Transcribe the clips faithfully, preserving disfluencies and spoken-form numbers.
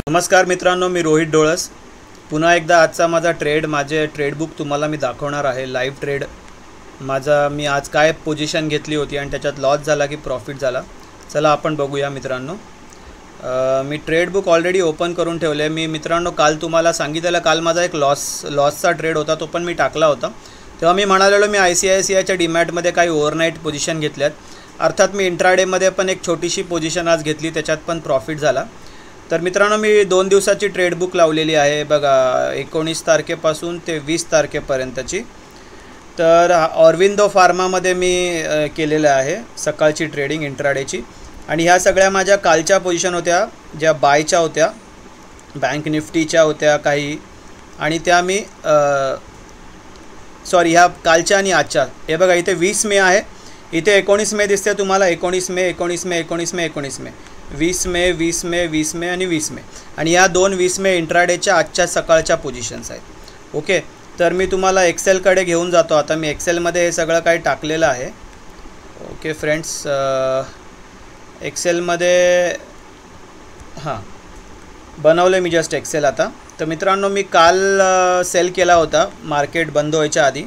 नमस्कार मित्रांनो, मी रोहित डोळस. पुन्हा एकदा आजचा माझा ट्रेड माझे ट्रेडबुक तुम्हाला मी दाखवणार आहे. लाईव्ह ट्रेड माझा मी आज काय पोझिशन घेतली होती आणि त्याच्यात लॉस झाला की प्रॉफिट झाला, चला आपण बघूया मित्रांनो. मी ट्रेडबुक ऑलरेडी ओपन करून ठेवले आहे. मी मित्रांनो काल तुम्हाला सांगितलेलं, काल माझा एक लॉस लॉसचा ट्रेड होता, तो पण मी टाकला होता. तेव्हा मी म्हणालेलो मी आय सी आय सी आयच्या डीमॅटमध्ये काही ओव्हरनाईट पोझिशन घेतल्यात. अर्थात मी इंट्राडेमध्ये पण एक छोटीशी पोझिशन आज घेतली, त्याच्यात पण प्रॉफिट झाला. तर मित्रांनो मी दोन दिवसाची ट्रेडबुक लावलेली आहे बघा, एकोणीस तारखेपासून ते वीस तारखेपर्यंतची. तर ऑरविंदो फार्मामध्ये मी केलेलं आहे सकाळची ट्रेडिंग इंट्राडेची. आणि ह्या सगळ्या माझ्या कालच्या पोझिशन होत्या, ज्या बायच्या होत्या, बँक निफ्टीच्या होत्या काही, आणि त्या मी सॉरी ह्या कालच्या आणि आजच्या. हे बघा इथे वीस मे आहे, इथे एकोणीस मे दिसते तुम्हाला. एकोणीस मे एकोणीस मे एकोणीस मे एकोणीस मे वीस मे वीस मे वीस मे आणि वीस मे. आणि या दोन वीस मे इंट्राडेच्या आजच्या सकाळच्या पोझिशन्स आहेत. ओके, तर मी तुम्हाला एक्सेलकडे घेऊन जातो. आता मी एक्सेलमध्ये हे सगळं काही टाकलेलं आहे. ओके फ्रेंड्स, एक्सेलमध्ये हां बनवलं मी जस्ट एक्सेल आता. तर मित्रांनो मी काल सेल केला होता मार्केट बंद व्हायच्या आधी.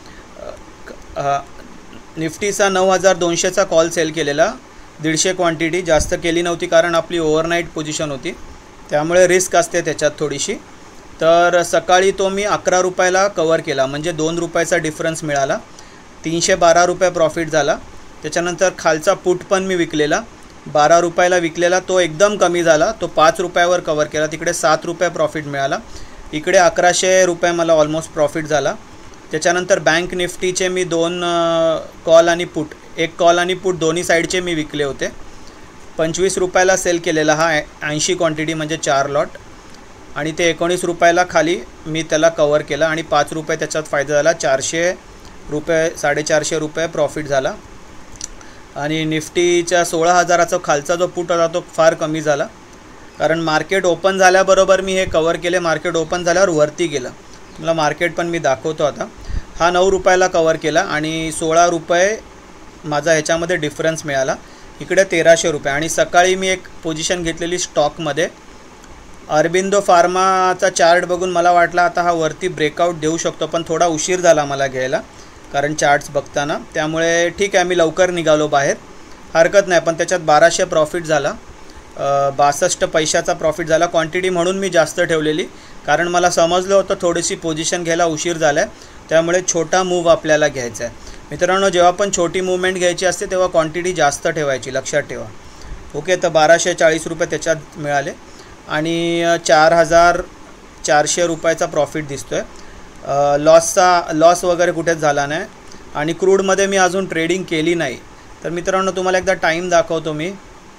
निफ्टीचा नऊ हजार दोनशेचा कॉल सेल केलेला, दीडशे क्वांटिटी जास्त केली नव्हती कारण आपली ओव्हरनाईट पोझिशन होती, त्यामुळे रिस्क असते त्याच्यात थोडीशी. तर सकाळी तो मी अकरा रुपयाला कवर केला, म्हणजे दोन रुपयाचा डिफरन्स मिळाला, तीनशे बारा रुपये प्रॉफिट झाला. त्याच्यानंतर खालचा पुट पण मी विकलेला, बारा रुपयाला विकलेला, तो एकदम कमी झाला, तो पाच रुपयावर कवर केला, तिकडे सात रुपये प्रॉफिट मिळाला. इकडे अकराशे रुपये मला ऑलमोस्ट प्रॉफिट झाला. त्याच्यानंतर बँक निफ्टीचे मी दोन कॉल आणि पुट, एक कॉल आणि पुट दोन्ही साईडचे मी विकले होते. पंचवीस रुपयाला सेल केलेला हा ऐंशी क्वांटिटी म्हणजे चार लॉट, आणि ते एकोणीस रुपयाला खाली मी त्याला कवर केला आणि पाच रुपये त्याच्यात फायदा झाला. चारशे रुपये साडेचारशे रुपये प्रॉफिट झाला. आणि निफ्टीच्या सोळा हजाराचा खालचा जो पुट होता तो फार कमी झाला, कारण मार्केट ओपन झाल्याबरोबर मी हे कवर केले. मार्केट ओपन झाल्यावर वरती गेलं, मला मार्केट पण मी दाखवतो आता. हा नऊ रुपयाला कवर केला आणि सोळा रुपये माझा ह्याच्यामध्ये डिफरन्स मिळाला, इकडे तेराशे रुपये. आणि सकाळी मी एक पोझिशन घेतलेली स्टॉकमध्ये, ऑरबिंदो फार्माचा चार्ट बघून मला वाटला आता हा वरती ब्रेकआउट देऊ शकतो, पण थोडा उशीर झाला मला घ्यायला कारण चार्ट्स बघताना. त्यामुळे ठीक आहे, मी लवकर निघालो बाहेर, हरकत नाही. पण त्याच्यात बाराशे प्रॉफिट झाला, बासष्ट पैशाचा प्रॉफिट झाला. क्वांटिटी म्हणून मी जास्त ठेवलेली, कारण मला समजलं होतं थोडीशी पोझिशन घ्यायला उशीर झाला आहे, त्यामुळे छोटा मूव आपल्याला घ्यायचा आहे. मित्रांनो जेव्हा पण छोटी मूवमेंट घ्यायची असते तेव्हा क्वांटिटी जास्त ठेवायची, लक्षात ठेवा. ओके, तर बाराशे चाळीस रुपये त्याच्यात मिळाले आणि चार हजार चारशे रुपयाचा प्रॉफिट दिसतो आहे. लॉसचा लॉस वगैरे कुठेच झाला नाही. आणि क्रूडमध्ये मी अजून ट्रेडिंग केली नाही. तर मित्रांनो तुम्हाला एकदा टाईम दाखवतो मी.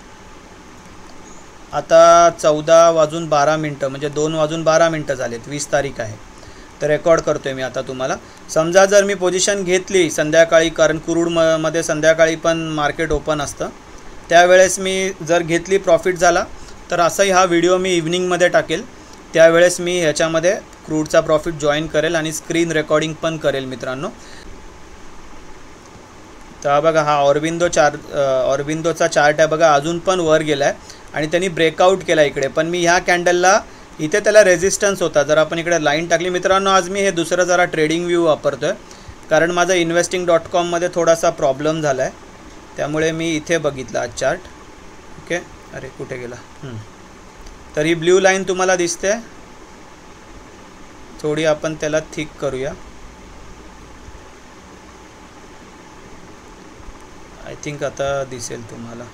आता चौदा वाजून बारा मिनटं म्हणजे दोन वाजून बारा मिनटं झालेत, वीस तारीख आहे. तर रेकॉर्ड करतो आहे मी आता तुम्हाला. समजा जर मी पोझिशन घेतली संध्याकाळी, कारण क्रूड म मध्ये संध्याकाळी पण मार्केट ओपन असतं, त्यावेळेस मी जर घेतली प्रॉफिट झाला तर असाही हा व्हिडिओ मी इव्हनिंगमध्ये टाकेल. त्यावेळेस मी ह्याच्यामध्ये क्रूडचा प्रॉफिट जॉईन करेल आणि स्क्रीन रेकॉर्डिंग पण करेल मित्रांनो. तर बघा हा ऑरबिंदो चार ऑरबिंदोचा चार्ट आहे बघा, अजून पण वर गेला आहे आणि त्यांनी ब्रेकआउट केला इकडे. पण मी ह्या कॅन्डलला इथे त्याला रेजिस्टन्स होता. जर आपण इकडे लाईन टाकली मित्रांनो, आज मी हे दुसरं जरा ट्रेडिंग व्ह्यू वापरतो आहे, कारण माझा इन्व्हेस्टिंग डॉट कॉममध्ये थोडासा प्रॉब्लेम झाला आहे, त्यामुळे मी इथे बघितला आज चार्ट. ओके, अरे कुठे गेला. तर ही ब्ल्यू लाईन तुम्हाला दिसते, थोडी आपण त्याला थिक करूया. आय थिंक आता दिसेल तुम्हाला.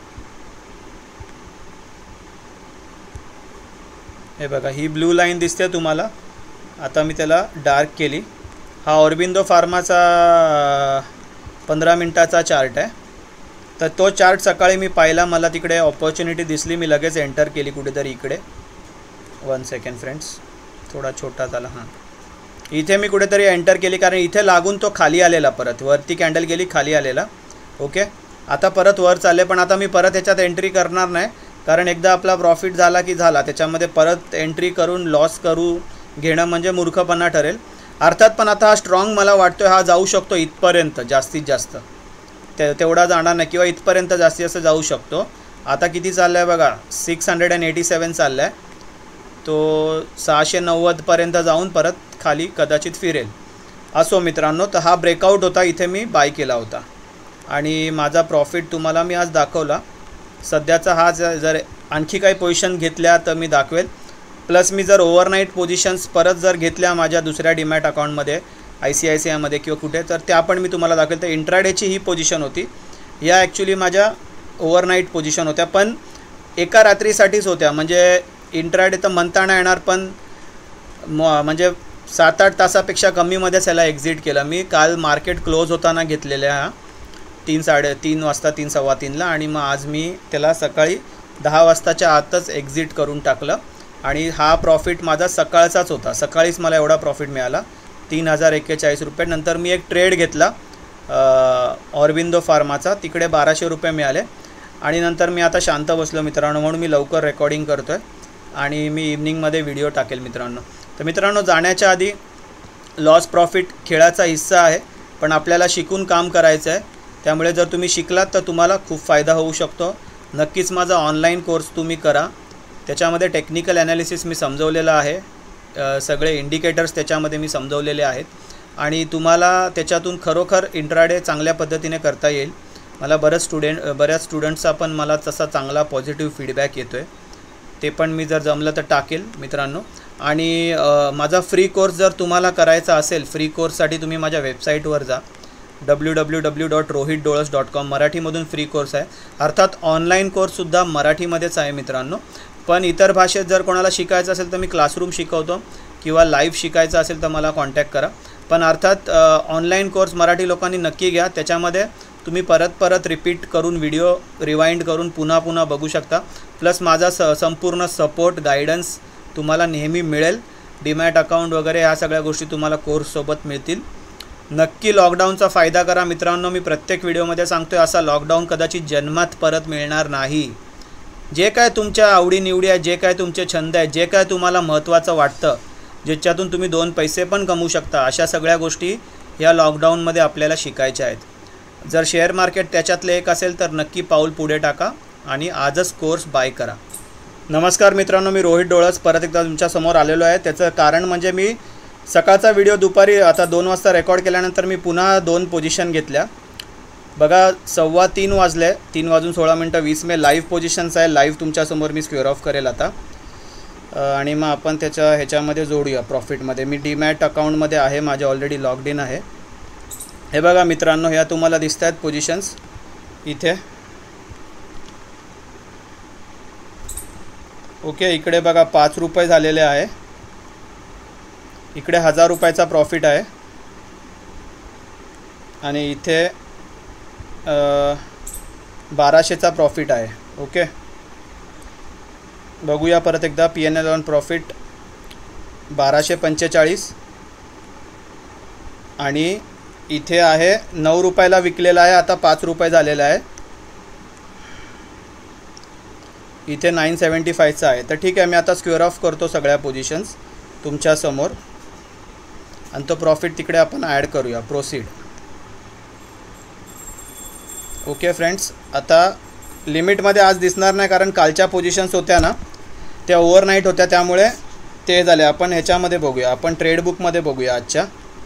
हे बघा ही ब्लू लाईन दिसते तुम्हाला, आता मी त्याला डार्क केली. हा ऑरबिंदो फार्माचा पंधरा मिनटाचा चार्ट आहे. तर तो चार्ट सकाळी मी पाहिला, मला तिकडे ऑपॉर्च्युनिटी दिसली, मी लगेच एंटर केली कुठेतरी इकडे. वन सेकंड फ्रेंड्स, थोडा छोटा झाला. हां, इथे मी कुठेतरी एंटर केली कारण इथे लागून तो खाली आलेला, परत वरती कॅन्डल गेली, खाली आलेला. ओके, आता परत वर चालले, पण आता मी परत ह्याच्यात एंट्री करणार नाही, कारण एकदा आपला प्रॉफिट झाला की झाला, त्याच्यामध्ये परत एंट्री करून लॉस करू घेणं म्हणजे मूर्खपणा ठरेल अर्थात. पण आता हा स्ट्रॉंग मला वाटतो हा जाऊ शकतो इथपर्यंत, जास्तीत जास्त ते तेवढा जाणार नाही किंवा इथपर्यंत जास्तीत जास्त जाऊ शकतो. आता किती चाललं आहे बघा, six hundred and eighty seven चाललं आहे. तो सहाशे नव्वदपर्यंत जाऊन परत खाली कदाचित फिरेल. असो मित्रांनो, तर हा ब्रेकआउट होता, इथे मी बाय केला होता आणि माझा प्रॉफिट तुम्हाला मी आज दाखवला. सध्याचा हा जर आणखी काही पोझिशन घेतल्या तर मी दाखवेल. प्लस मी जर ओव्हरनाईट पोझिशन्स परत जर घेतल्या माझ्या दुसऱ्या डीमॅट अकाउंटमध्ये आय सी आय सी आयमध्ये किंवा कुठे, तर त्या पण मी तुम्हाला दाखवेल. तर इंट्राडेची ही पोझिशन होती, या ॲक्च्युली माझ्या ओव्हरनाईट पोझिशन होत्या, पण एका रात्रीसाठीच होत्या. म्हणजे इंट्राडे तर म्हणता नाही येणार, पण म्हणजे सात आठ तासापेक्षा कमीमध्येच याला एक्झिट केलं मी. काल मार्केट क्लोज होताना घेतलेल्या ह्या तीन साडे तीन वाजता तीन सव्वा तीनला, आणि मग आज मी त्याला सकाळी दहा वाजताच्या आतच एक्झिट करून टाकलं. आणि हा प्रॉफिट माझा सकाळचाच होता, सकाळीच मला एवढा प्रॉफिट मिळाला तीन हजार एक्केचाळीस रुपये. नंतर मी एक ट्रेड घेतला ऑरबिंदो फार्माचा, तिकडे बाराशे रुपये मिळाले. आणि नंतर मी आता शांत बसलो मित्रांनो, म्हणून मी लवकर रेकॉर्डिंग करतो आहे आणि मी इव्हनिंगमध्ये व्हिडिओ टाकेल मित्रांनो. तर मित्रांनो, जाण्याच्या आधी लॉस प्रॉफिट खेळाचा हिस्सा आहे, पण आपल्याला शिकून काम करायचं आहे. त्यामुळे जर तुम्ही शिकलात तर तुम्हाला खूप फायदा होऊ शकतो. नक्कीच माझा ऑनलाईन कोर्स तुम्ही करा, त्याच्यामध्ये टेक्निकल ॲनालिसिस मी समजवलेलं आहे, सगळे इंडिकेटर्स त्याच्यामध्ये मी समजवलेले आहेत आणि तुम्हाला त्याच्यातून खरोखर इंट्राडे चांगल्या पद्धतीने करता येईल. मला बरेच स्टुडंट बऱ्याच स्टुडंट्सचा पण मला तसा चांगला पॉझिटिव्ह फीडबॅक येतो आहे, ते पण मी जर जमलं तर टाकेल मित्रांनो. आणि माझा फ्री कोर्स जर तुम्हाला करायचा असेल, फ्री कोर्ससाठी तुम्ही माझ्या वेबसाईटवर जा, W W W dot Rohit Dolas dot com. मराठीमधून फ्री कोर्स आहे, अर्थात ऑनलाईन कोर्ससुद्धा मराठीमध्येच आहे मित्रांनो. पण इतर भाषेत जर कोणाला शिकायचं असेल तर मी क्लासरूम शिकवतो, किंवा लाईव्ह शिकायचं असेल तर मला कॉन्टॅक्ट करा. पण अर्थात ऑनलाईन कोर्स मराठी लोकांनी नक्की घ्या, त्याच्यामध्ये तुम्ही परत परत रिपीट करून व्हिडिओ रिवाइंड करून पुन्हा पुन्हा बघू शकता. प्लस माझा स संपूर्ण सपोर्ट गायडन्स तुम्हाला नेहमी मिळेल. डीमॅट अकाउंट वगैरे ह्या सगळ्या गोष्टी तुम्हाला कोर्ससोबत मिळतील. नक्की लॉकडाऊनचा फायदा करा मित्रांनो. मी प्रत्येक व्हिडिओमध्ये सांगतो आहे, असा लॉकडाऊन कदाचित जन्मात परत मिळणार नाही. जे काय तुमच्या आवडीनिवडी आहे, जे काय तुमचे छंद आहे, जे काय तुम्हाला महत्त्वाचं वाटतं, ज्याच्यातून तुम्ही दोन पैसे पण कमवू शकता, अशा सगळ्या गोष्टी या लॉकडाऊनमध्ये आपल्याला शिकायच्या आहेत. जर शेअर मार्केट त्याच्यातले एक असेल तर नक्की पाऊल पुढे टाका आणि आजच कोर्स बाय करा. नमस्कार मित्रांनो, मी रोहित डोळस परत एकदा तुमच्यासमोर आलेलो आहे. त्याचं कारण म्हणजे मी सकाळचा व्हिडिओ दुपारी आता दोन वाजता रेकॉर्ड केल्यानंतर मी पुन्हा दोन पोझिशन घेतल्या. बघा, सव्वा तीन वाजले, तीन वाजून सोळा मिनटं वीस मे लाईव्ह पोझिशन्स आहे. लाईव्ह तुमच्यासमोर मी स्क्वेअर ऑफ करेल आता, आणि मग आपण त्याच्या ह्याच्यामध्ये जोडूया प्रॉफिटमध्ये. मी डीमॅट अकाउंटमध्ये आहे, माझे ऑलरेडी लॉग्ड इन आहे. हे बघा मित्रांनो, ह्या तुम्हाला दिसत आहेत पोझिशन्स इथे. ओके, इकडे बघा पाच रुपये झालेले आहे, इकडे हजार रुपयाचा प्रॉफिट आहे, आणि इथे बाराशेचा प्रॉफिट आहे. ओके, बघूया परत एकदा. P N L on profit बाराशे पंचेचाळीस, आणि इथे आहे नऊ रुपयाला विकलेला आहे, आता पाच रुपये झालेला आहे. इथे नाईन सेवन्टी फायचा आहे. तर ठीक आहे, मी आता स्क्वेअर ऑफ करतो सगळ्या पोझिशन्स तुमच्यासमोर, आणि तो प्रॉफिट तिकडे आपण ॲड करूया. प्रोसीड. ओके फ्रेंड्स, आता लिमिटमध्ये आज दिसणार नाही, कारण कालच्या पोझिशन्स होत्या ना त्या ओव्हरनाईट होत्या, त्यामुळे ते झाले. आपण ह्याच्यामध्ये बघूया, आपण ट्रेड बुकमध्ये बघूया आजच्या.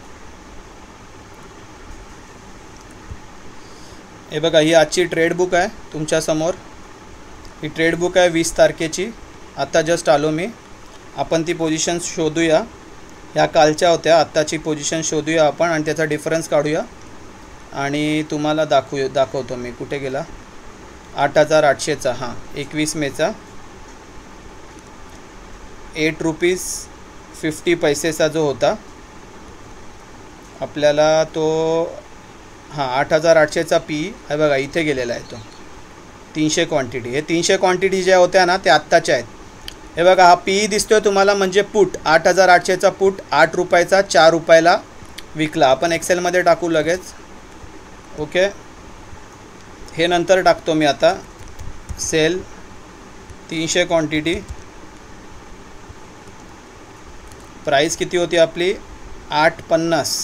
हे बघा, ही आजची ट्रेड बुक आहे तुमच्यासमोर. ही ट्रेड बुक आहे वीस तारखेची, आता जस्ट आलो मी. आपण ती पोझिशन्स शोधूया, ह्या कालच्या होत्या, आत्ताची पोझिशन शोधूया आपण आणि त्याचा डिफरन्स काढूया आणि तुम्हाला दाखवू दाखवतो मी. कुठे गेला? आठ हजार आठशेचा, हां एकवीस मेचा एट रुपीज फिफ्टी पैसेचा जो होता आपल्याला, तो हां आठ हजार आठशेचा पी आहे बघा, इथे गेलेला आहे तो तीनशे क्वांटिटी. हे तीनशे क्वांटिटी ज्या होत्या ना त्या आत्ताच्या आहेत. हे बघा, हा पी दिसतोय तुम्हाला, म्हणजे पुट आठ हजार आठशेचा पुट आठ रुपयाचा चार रुपयाला विकला. आपण एक्सेलमध्ये टाकू लगेच. ओके, हे नंतर टाकतो मी आता. सेल तीनशे क्वांटिटी, प्राईस किती होती आपली? आठ पन्नास,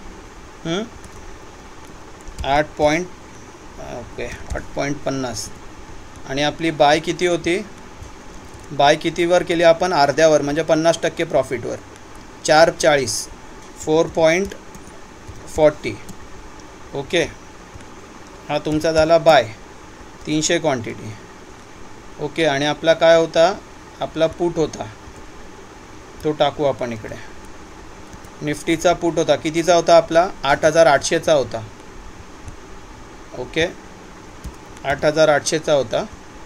आठ पॉईंट ओके आठ पॉईंट पन्नास, आणि आपली बाय किती होती? बाय कितीवर केली आपण? अर्ध्यावर, म्हणजे पन्नास टक्के प्रॉफिटवर. चार चाळीस फोर पॉईंट फॉर्टी. ओके, हा तुमचा झाला बाय तीनशे क्वांटिटी. ओके, आणि आपला काय होता? आपला पुट होता, तो टाकू आपण इकडे. निफ्टीचा पुट होता, कितीचा होता आपला? आठ हजार आठशेचा होता. ओके, आठ हजार आठशेचा होता.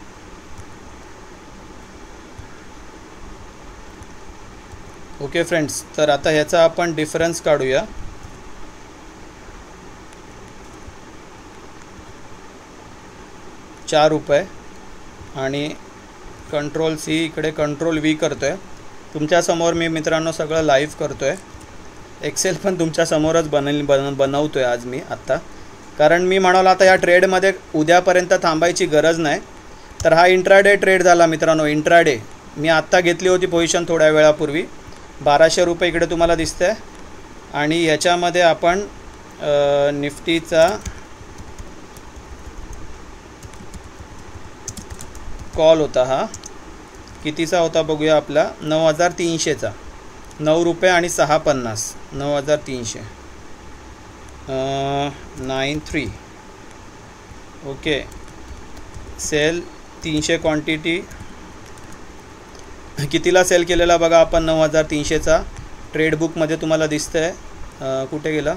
ओके फ्रेंड्स, तर आता ह्याचा आपण डिफरन्स काढूया. चार रुपये आणि कंट्रोल सी इकडे कंट्रोल व्ही करतो आहे. तुमच्यासमोर मी मित्रांनो सगळं लाईव्ह करतो आहे. एक्सेल पण तुमच्यासमोरच बनल बन बनवतो आहे आज मी आत्ता, कारण मी म्हणालो आता या ट्रेडमध्ये उद्यापर्यंत थांबायची गरज नाही. तर हा इंट्राडे ट्रेड झाला मित्रांनो. इंट्राडे मी आत्ता घेतली होती पोझिशन थोड्या वेळापूर्वी. बाराशे रुपये इकडे तुम्हाला दिसतं आहे. आणि ह्याच्यामध्ये आपण निफ्टीचा कॉल होता, हा कितीचा होता बघूया आपला? नऊ हजार तीनशेचा. नऊ रुपये आणि सहा पन्नास. नऊ हजार तीनशे नाईन थ्री. ओके, सेल तीनशे क्वांटिटी कितीला सेल केलेला बघा आपण? नऊ हजार तीनशेचा. ट्रेड बुकमध्ये तुम्हाला दिसतं आहे. कुठे गेला?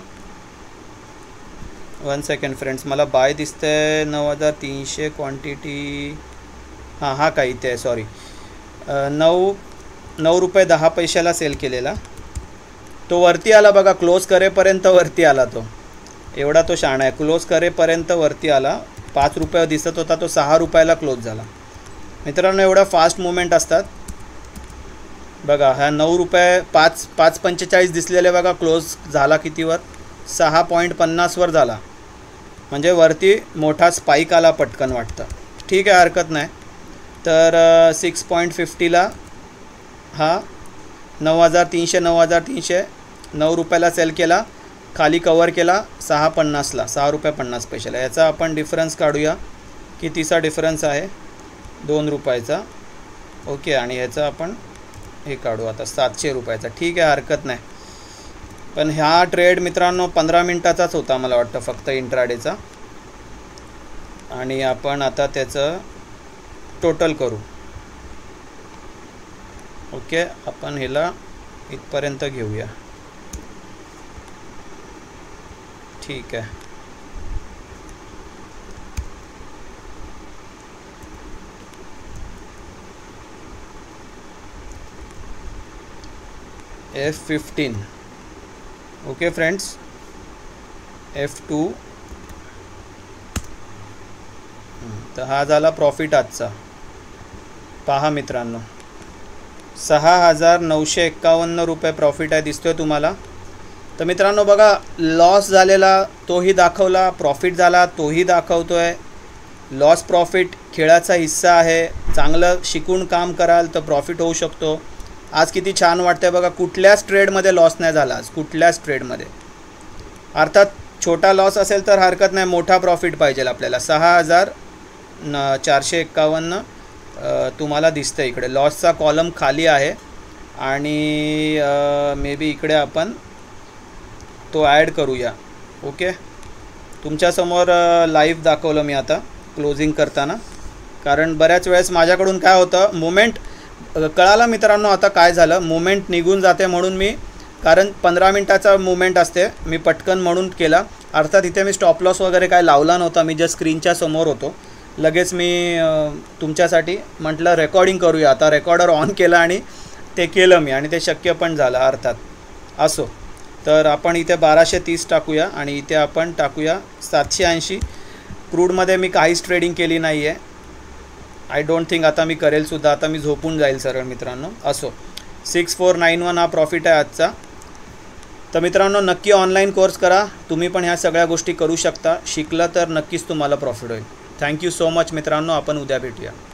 वन सेकंड फ्रेंड्स, मला बाय दिसतं आहे नऊ हजार तीनशे क्वांटिटी. हां हा काय इथे आहे, सॉरी. नऊ नऊ रुपये दहा पैशाला सेल केलेला. तो वरती आला बघा, क्लोज करेपर्यंत वरती आला. तो एवढा तो शाणा आहे, क्लोज करेपर्यंत वरती आला. पाच रुपये दिसत होता, तो सहा रुपयाला क्लोज झाला. मित्रांनो एवढा फास्ट मुवमेंट असतात बघा. हा नऊ रुपये पाच पाच पंचेचाळीस दिसलेले बघा, क्लोज झाला कितीवर? सहा पॉईंट पन्नासवर झाला. म्हणजे वरती मोठा स्पाईक आला पटकन वाटतं. ठीक आहे, हरकत नाही. तर सिक्स पॉईंट फिफ्टीला हा नऊ हजार तीनशे नऊ हजार तीनशे नऊ रुपयाला सेल केला, खाली कवर केला सहा पन्नासला, सहा रुपये पन्नास पैशाला. याचा आपण डिफरन्स काढूया. कितीचा डिफरन्स आहे? दोन रुपयाचा. ओके, आणि ह्याचा आपण हे काढू आता सातशे रुपयाचा. ठीक आहे, हरकत नाही. पण ह्या ट्रेड मित्रांनो पंधरा मिनटाचाच होता मला वाटतं फक्त इंट्राडेचा. आणि आपण आता त्याचं टोटल करू. ओके, आपण ह्याला इथपर्यंत घेऊया. ठीक आहे. F fifteen. Okay friends, F two. तर हा झाला प्रॉफिट आजचा. पहा मित्रांनो, सहा हजार नऊशे एक्कावन्न रुपये प्रॉफिट आहे, दिसतोय तुम्हाला. तर मित्रांनो बघा, लॉस झालेला तोही दाखवला, प्रॉफिट झाला तोही दाखवतो आहे. लॉस प्रॉफिट खेळाचा हिस्सा आहे. चांगलं शिकून काम कराल तर प्रॉफिट होऊ शकतो. आज किती छान वाटतंय बघा, कुठल्याच ट्रेडमध्ये लॉस नाही झाला आज, कुठल्याच ट्रेडमध्ये. अर्थात छोटा लॉस असेल तर हरकत नाही, मोठा प्रॉफिट पाहिजे आपल्याला. सहा हजार न चारशे एक्कावन्न तुम्हाला दिसतं इकडे. लॉसचा कॉलम खाली आहे आणि मे बी इकडे आपण तो ॲड करूया. ओके, तुमच्यासमोर लाईव्ह दाखवलं मी आता क्लोजिंग करताना, कारण बऱ्याच वेळेस माझ्याकडून काय होतं, मुमेंट कळाला मित्रांनो. आता काय झालं, मुमेंट निघून जाते म्हणून मी, कारण पंधरा मिनटाचा मुमेंट असते, मी पटकन म्हणून केला. अर्थात इथे मी स्टॉप लॉस वगैरे काय लावला नव्हता, मी जस्ट स्क्रीनच्या समोर होतो. लगेच मी तुमच्यासाठी म्हटलं रेकॉर्डिंग करूया. आता रेकॉर्डर ऑन केलं आणि ते केलं मी, आणि ते शक्य पण झालं अर्थात. असो, तर आपण इथे बाराशे तीस टाकूया आणि इथे आपण टाकूया सातशे ऐंशी. क्रूडमध्ये मी काहीच ट्रेडिंग केली नाही आहे. आय डोंट थिंक आता मी करेलसुद्धा. आता मी झोपून जाईल सरळ मित्रांनो. असो, सिक्स फोर नाईन वन हा प्रॉफिट आहे आजचा. तर मित्रांनो नक्की ऑनलाईन कोर्स करा. तुम्ही पण ह्या सगळ्या गोष्टी करू शकता. शिकलं तर नक्कीच तुम्हाला प्रॉफिट होईल. थँक्यू सो मच मित्रांनो. आपण उद्या भेटूया.